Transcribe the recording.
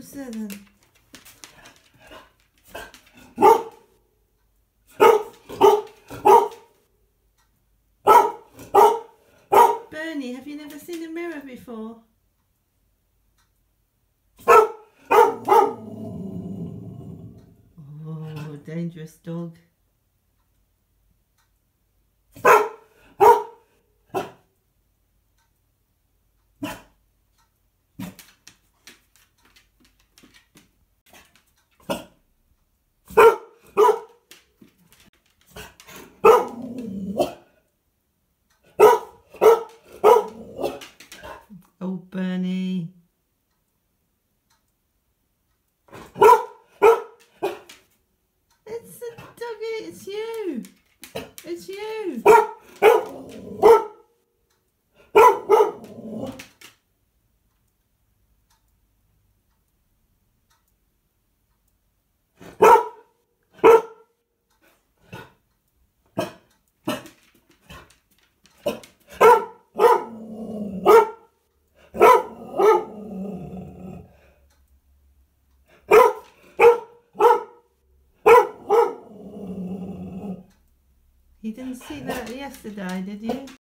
Who's there then? Bernie, have you never seen a mirror before? Oh, dangerous dog. Oh, Bernie. It's a doggy, it's you. It's you. You didn't see that yesterday, did you?